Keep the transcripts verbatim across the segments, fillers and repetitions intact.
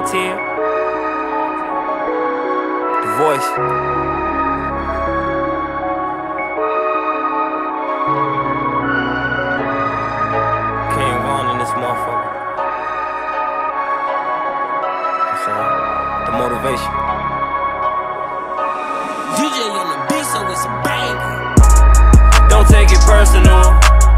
clientele. The voice. King Von in this motherfucker. I'm saying, the motivation. D J on the beat, so it's a banger. Don't take it personal.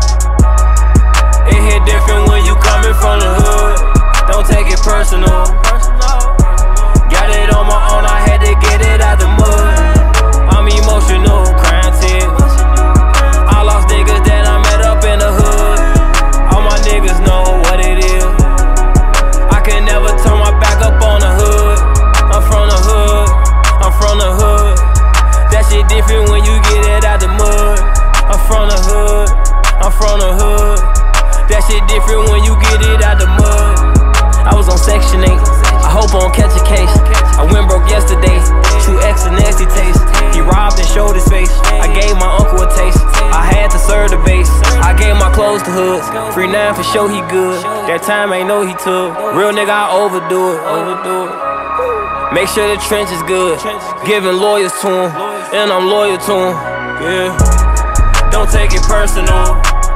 It hit different when you coming from the hood. Don't take it personal. Got it on my own, I had to get it out the mud. I'm emotional, crying tears. I lost niggas that I met up in the hood. All my niggas know what it is. I can never turn my back up on the hood. I'm from the hood, I'm from the hood. That shit different when you get it out the mud. I'm from the hood, I'm from the hood. That shit different when you get it out the mud. I was on section eight, I hope I don't catch a case. I went broke yesterday, true X and nasty taste. He robbed and showed his face, I gave my uncle a taste. I had to serve the base, I gave my clothes to hoods. Free nine for sure he good, that time ain't know he took. Real nigga I overdo it, overdo it. Make sure the trench is good, giving lawyers to him, and I'm loyal to him, yeah. Don't take it personal.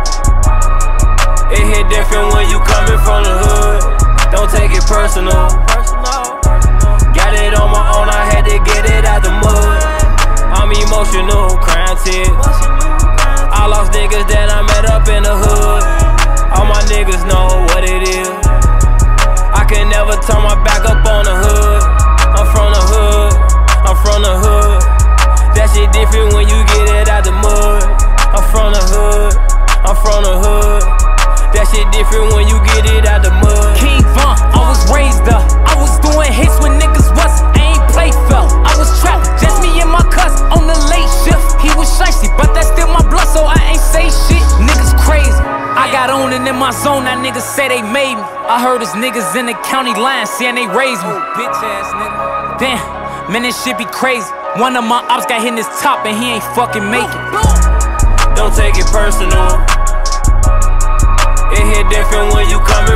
It hit different when you coming from the hood. Don't take it personal. Got it on my own, I had to get it out the mud. I'm emotional, crying tears. I lost niggas that I met up in the hood. All my niggas know what it is. I can never turn my back up on the hood. I'm from the hood, I'm from the hood. That shit different when you get it out the mud. I'm from the hood, I'm from the hood. That shit different when you get it out the mud. King Von, I was raised up. I was doing hits when niggas was, I ain't play fell. I was trapped, just me and my cousin on the late shift. He was shicey, but that's still my blood, so I ain't say shit. Niggas crazy, I got on and in my zone, that niggas say they made me. I heard his niggas in the county line saying they raised me. Bitch ass nigga. Damn, man, this shit be crazy. One of my ops got hit in his top and he ain't fucking make it. Don't take it personal. It hit different when you coming